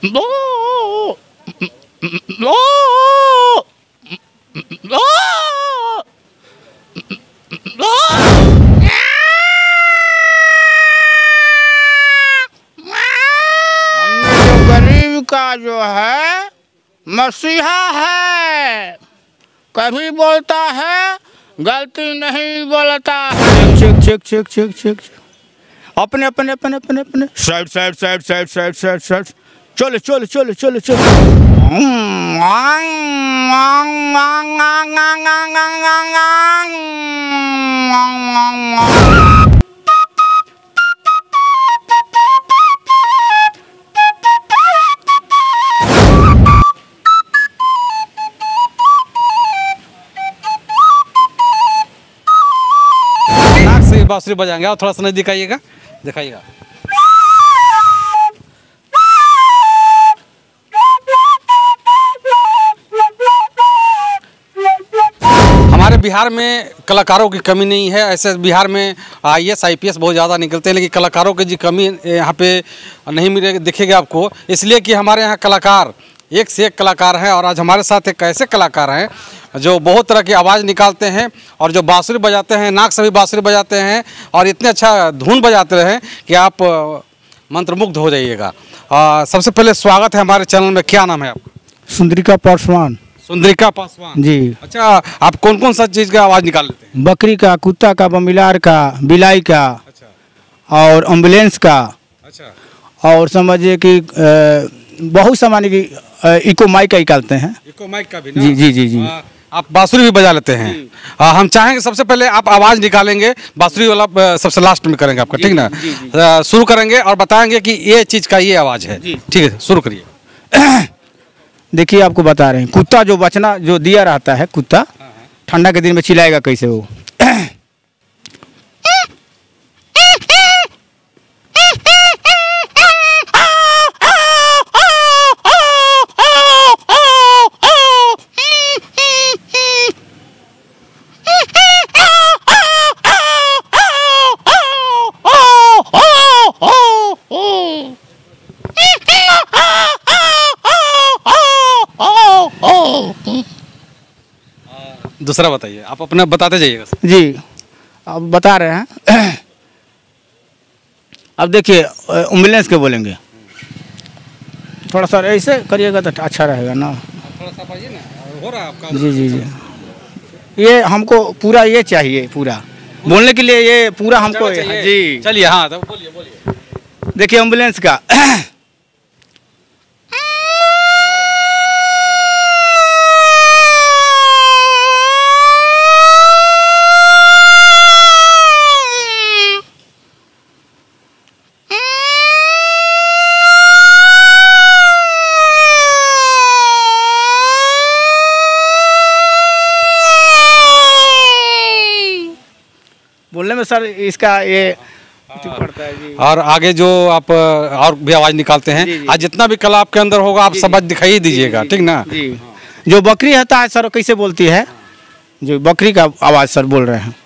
गरीब का जो है मसीहा है, कभी बोलता है गलती नहीं बोलता है। Check check check check check अपने अपने अपने अपने अपने side side side side side side side चलो चलो चलो चलो चलो। बांसुरी बजाएंगे और थोड़ा सा नजदीक आइएगा, दिखाइएगा। हमारे बिहार में कलाकारों की कमी नहीं है। ऐसे बिहार में IAS IPS बहुत ज़्यादा निकलते हैं, लेकिन कलाकारों की जी कमी यहाँ पे नहीं मिलेगी, दिखेगा आपको। इसलिए कि हमारे यहाँ कलाकार एक से एक कलाकार हैं। और आज हमारे साथ एक ऐसे कलाकार हैं जो बहुत तरह की आवाज़ निकालते हैं और जो बांसुरी बजाते हैं, नाक से भी बांसुरी बजाते हैं और इतने अच्छा धुन बजाते हैं कि आप मंत्रमुग्ध हो जाइएगा। सबसे पहले स्वागत है हमारे चैनल में। क्या नाम है आपका? सुंदरिका पासवान। सुंदरिका पासवान जी। अच्छा, आप कौन कौन सा चीज़ का आवाज़ निकाल लेते हैं? बकरी का, कुत्ता का, बमिलार का, बिलाई का। अच्छा। और एम्बुलेंस का। अच्छा। और समझिए कि बहुत सामान्य की इको माइक का निकालते हैं। इको माइक का भी ना? जी जी जी जी। आप बांसुरी भी बजा लेते हैं। हम चाहेंगे सबसे पहले आप आवाज़ निकालेंगे, बांसुरी वाला सबसे लास्ट में करेंगे आपका, ठीक ना? शुरू करेंगे और बताएंगे कि ये चीज़ का ये आवाज़ है। ठीक है, शुरू करिए। देखिए आपको बता रहे हैं, कुत्ता जो बचना जो दिया रहता है, कुत्ता ठंडा के दिन में चिल्लाएगा कैसे वो। दूसरा बताइए, आप अपना बताते जाइएगा। जी, अब बता रहे हैं। अब देखिए एम्बुलेंस के बोलेंगे, थोड़ा सा ऐसे करिएगा तो अच्छा रहेगा ना। थोड़ा सा पाइए ना, हो रहा है आपका। जी जी जी, ये हमको पूरा ये चाहिए, पूरा बोलने के लिए ये पूरा हमको। जी चलिए, हाँ तो बोलिए बोलिए। देखिए एम्बुलेंस का। बोलने में सर इसका ये पड़ता है जी। और आगे जो आप और भी आवाज़ निकालते हैं, आज जितना भी कला आपके अंदर होगा आप सब दिखाई ही दीजिएगा, ठीक ना? जी। जो बकरी होता है सर कैसे बोलती है, जो बकरी का आवाज़ सर बोल रहे हैं।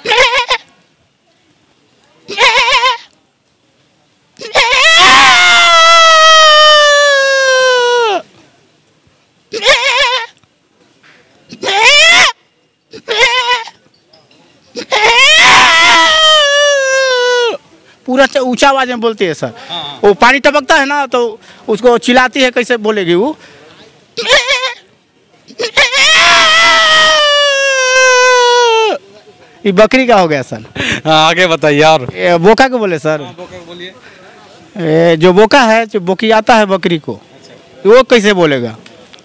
पूरा ऊंचा आवाज में बोलती है सर। वो पानी टपकता है ना तो उसको चिल्लाती है, कैसे बोलेगी वो। ये बकरी का हो गया सर। आगे बताइए। और बोका को बोले सर। बोका बोलिए। जो बोका है, जो बोकी आता है बकरी को, वो कैसे बोलेगा।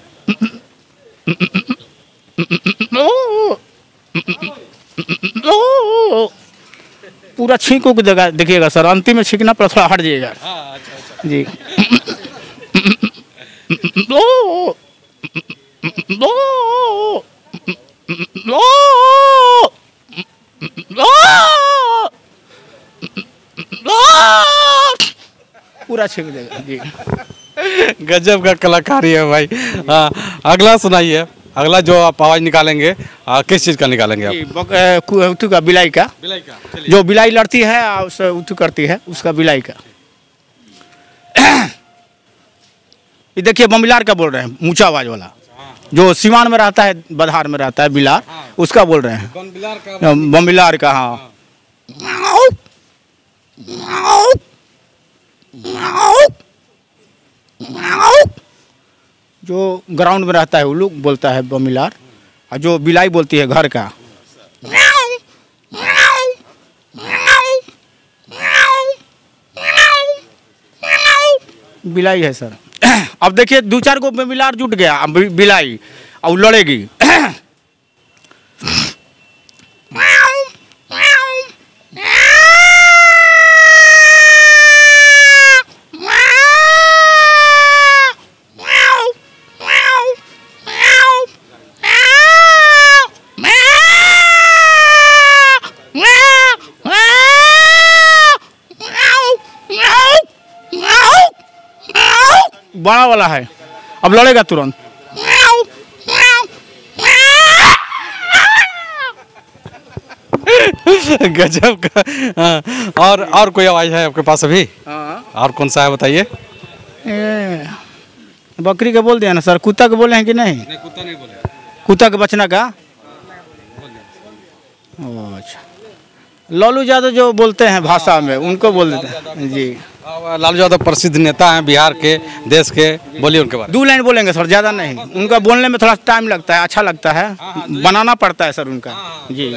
पूरा छींको की जगह देखिएगा सर, अंतिम में छींकना पर थोड़ा हट जाइएगा। अच्छा। जी। पूरा छींक देगा जी। गजब का कलाकारी है भाई। हाँ, अगला सुनाइए। अगला जो आप आवाज निकालेंगे किस चीज का निकालेंगे आप? उठू का, बिलाई का। बिलाई का, जो बिलाई लड़ती है और उसे उठू करती है, उसका बिलाई का। ये देखिए बमिलार का बोल रहे हैं, ऊंचा आवाज वाला, जो सिवान में रहता है, बधार में रहता है बिलार, उसका बोल रहे हैं, बमिलार का। हाँ, जो ग्राउंड में रहता है वो लोग बोलता है बमिलार, और जो बिलाई बोलती है घर का, बिलाई है सर। अब देखिए 2-4 को बमिलार जुट गया, अब बिलाई और लड़ेगी। बड़ा वाला है, अब लड़ेगा तुरंत। गजब का। हाँ, और कोई आवाज है आपके पास अभी? और कौन सा है बताइए? बकरी का बोल दिया ना सर, कुत्ता का बोले हैं कि नहीं? नहीं, कुत्ता नहीं बोले। कुत्ता के बचना का? अच्छा, लालू यादव जो बोलते हैं भाषा में उनको बोल देते हैं जी। लालू यादव प्रसिद्ध नेता हैं बिहार के, देश के, बोलिए उनके बारे में। 2 लाइन बोलेंगे सर, ज़्यादा नहीं। उनका बोलने में थोड़ा टाइम लगता है, अच्छा लगता है, बनाना पड़ता है सर उनका जी।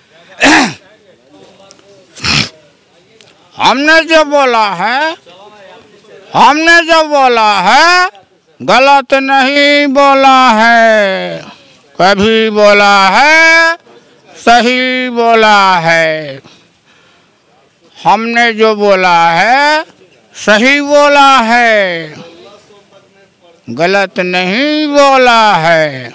हमने जो बोला है गलत नहीं बोला है, कभी बोला है सही बोला है। हमने जो बोला है सही बोला है, गलत नहीं बोला है।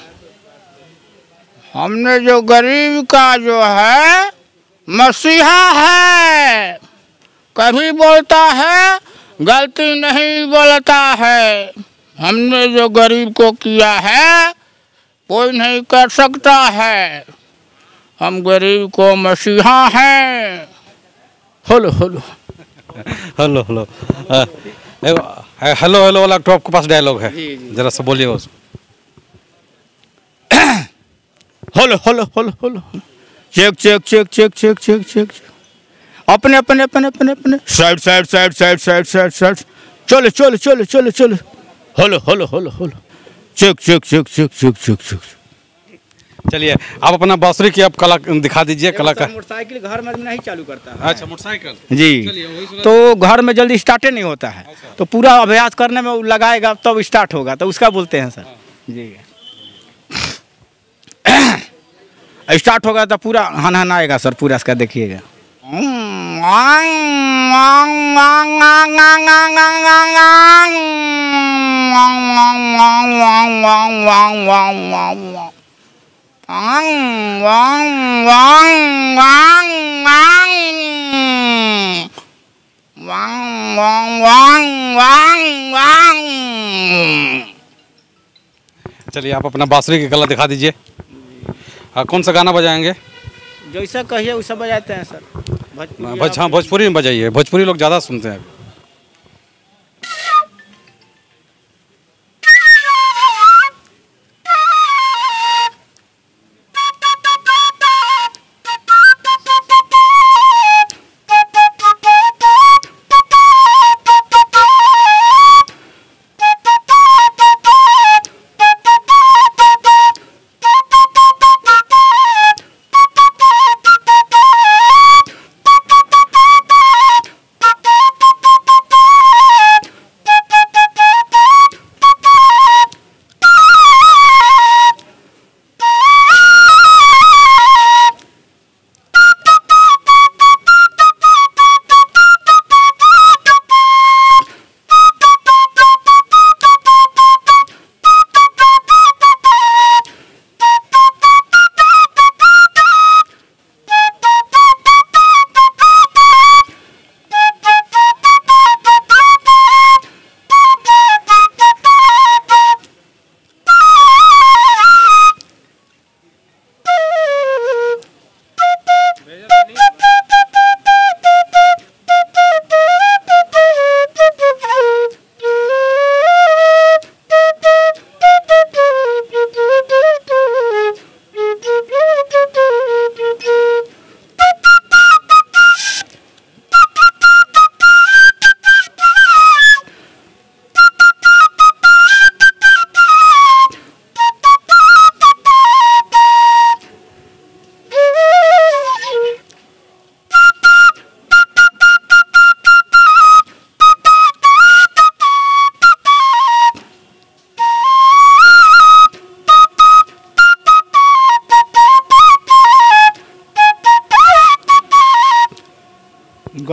हमने जो गरीब का जो है मसीहा है, कभी बोलता है गलती नहीं बोलता है। हमने जो गरीब को किया है कोई नहीं कर सकता है, हम गरीब को मसीहा हैं। Hello hello hello hello hello hello वाला तो आपके पास डायलॉग है, जरा सा बोलिए उसको। Hello hello hello hello, check check check check check check check, अपने अपने अपने अपने अपने side side side side side side side, चलो चलो चलो चलो चलो, hello hello hello hello, check check check check check check check. चलिए आप अपना बांसुरी की आप कला दिखा दीजिए। कला का मोटरसाइकिल घर में नहीं चालू करता है। अच्छा, मोटरसाइकिल जी, तो घर में जल्दी स्टार्ट नहीं होता है। अच्छा। तो पूरा अभ्यास करने में लगाएगा तब स्टार्ट होगा, तो उसका बोलते हैं सर जी। स्टार्ट होगा तो पूरा हन आएगा सर, पूरा इसका देखिएगा। चलिए आप अपना बांसुरी की कला दिखा दीजिए। कौन सा गाना बजाएंगे? जैसा कहिए वैसा बजाते हैं सर। हाँ, भोजपुरी में बजाइए, भोजपुरी लोग ज़्यादा सुनते हैं।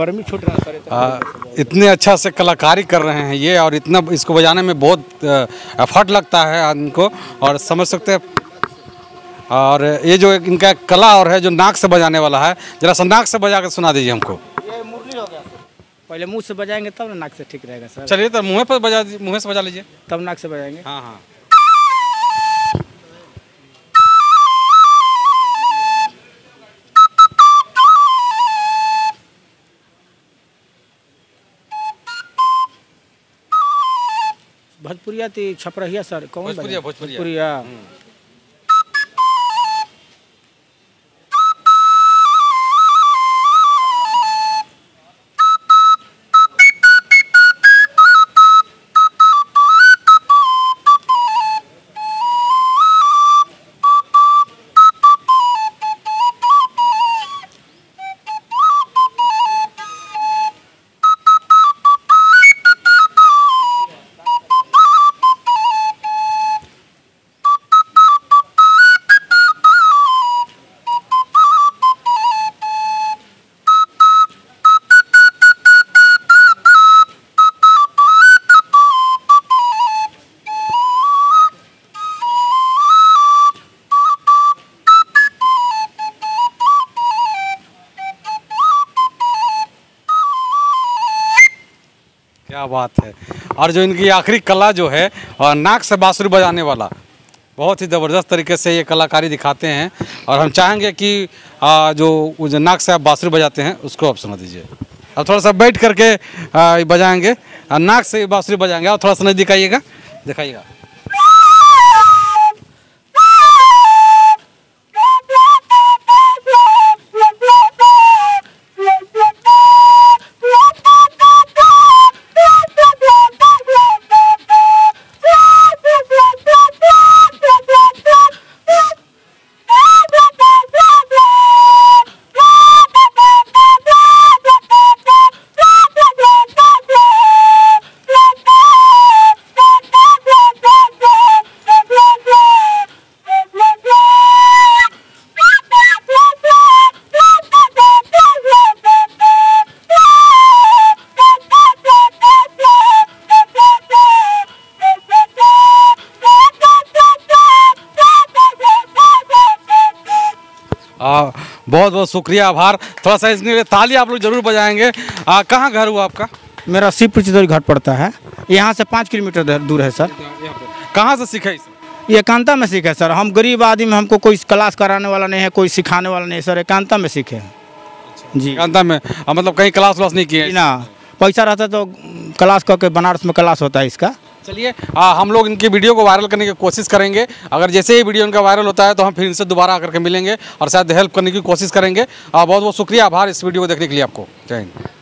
गर्मी छूट रहा है सर। इतने अच्छा से कलाकारी कर रहे हैं ये, और इतना इसको बजाने में बहुत एफर्ट लगता है आदमी को, और समझ सकते हैं। और ये जो इनका कला और है जो नाक से बजाने वाला है, जरा सा नाक से बजा कर सुना दीजिए हमको। ये मुरली हो गया सर। पहले मुंह से बजाएंगे तब ना नाक से ठीक रहेगा सर। चलिए तो मुँह पर बजा, मुँह से बजा लीजिए, तब नाक से बजाएंगे। हाँ हाँ। भोजपुरिया थी छपरहिया सर, कौन भोजपुरिया, बजाए? भोजपुरिया। क्या बात है। और जो इनकी आखिरी कला जो है, और नाक से बांसुरी बजाने वाला, बहुत ही ज़बरदस्त तरीके से ये कलाकारी दिखाते हैं। और हम चाहेंगे कि जो नाक से आप बांसुरी बजाते हैं उसको आप सुना दीजिए। अब थोड़ा सा बैठ करके बजाएंगे, नाक से बांसुरी बजाएंगे। और थोड़ा सा नज़दीक आइएगा, दिखाइएगा। बहुत बहुत शुक्रिया, आभार। थोड़ा सा इसके लिए ताली आप लोग जरूर बजाएंगे। कहाँ घर हुआ आपका? मेरा शिवपुर चितौरी घाट पड़ता है, यहाँ से 5 किलोमीटर दूर है सर। कहाँ से सीखा इसे? ये एकांता में सीखे सर। हम गरीब आदमी, हमको कोई क्लास कराने वाला नहीं है, कोई सिखाने वाला नहीं है सर। एकांता में सीखे हैं जी। एकांता में मतलब कहीं क्लास व्लास नहीं किए? ना, पैसा रहता तो क्लास करके बनारस में क्लास होता है इसका। चलिए हम लोग इनकी वीडियो को वायरल करने की कोशिश करेंगे। अगर जैसे ही वीडियो इनका वायरल होता है तो हम फिर इनसे दोबारा आकर के मिलेंगे और शायद हेल्प करने की कोशिश करेंगे। बहुत बहुत शुक्रिया, आभार इस वीडियो को देखने के लिए आपको। जय हिंद।